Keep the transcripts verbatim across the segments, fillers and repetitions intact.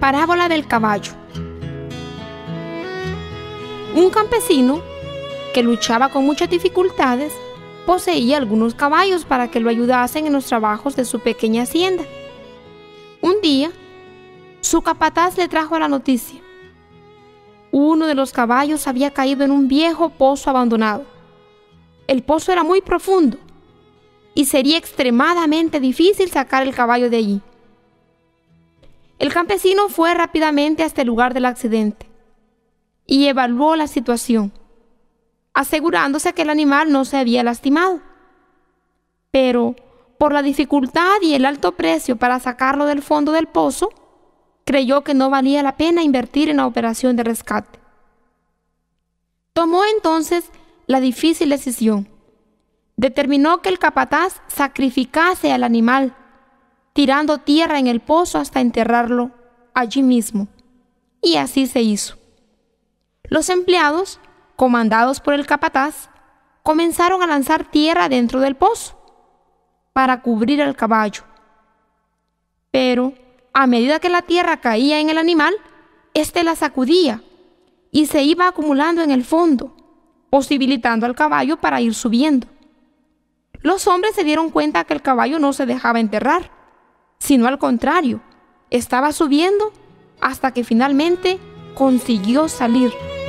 Parábola del caballo. Un campesino que luchaba con muchas dificultades poseía algunos caballos para que lo ayudasen en los trabajos de su pequeña hacienda. Un día, su capataz le trajo la noticia. Uno de los caballos había caído en un viejo pozo abandonado. El pozo era muy profundo y sería extremadamente difícil sacar el caballo de allí. El campesino fue rápidamente hasta el lugar del accidente y evaluó la situación, asegurándose que el animal no se había lastimado. Pero, por la dificultad y el alto precio para sacarlo del fondo del pozo, creyó que no valía la pena invertir en la operación de rescate. Tomó entonces la difícil decisión. Determinó que el capataz sacrificase al animal, tirando tierra en el pozo hasta enterrarlo allí mismo. Y así se hizo. Los empleados, comandados por el capataz, comenzaron a lanzar tierra dentro del pozo para cubrir al caballo. Pero, a medida que la tierra caía en el animal, éste la sacudía y se iba acumulando en el fondo, posibilitando al caballo para ir subiendo. Los hombres se dieron cuenta que el caballo no se dejaba enterrar, sino al contrario, estaba subiendo hasta que finalmente consiguió salir.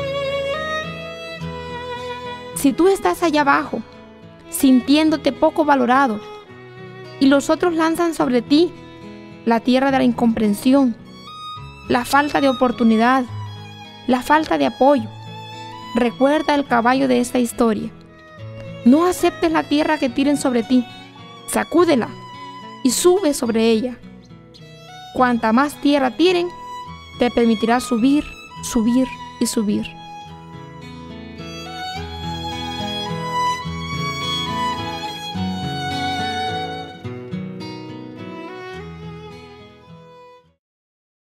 Si tú estás allá abajo, sintiéndote poco valorado, y los otros lanzan sobre ti la tierra de la incomprensión, la falta de oportunidad, la falta de apoyo, recuerda el caballo de esta historia. No aceptes la tierra que tiren sobre ti, sacúdela y sube sobre ella. Cuanta más tierra tiren, te permitirá subir, subir y subir.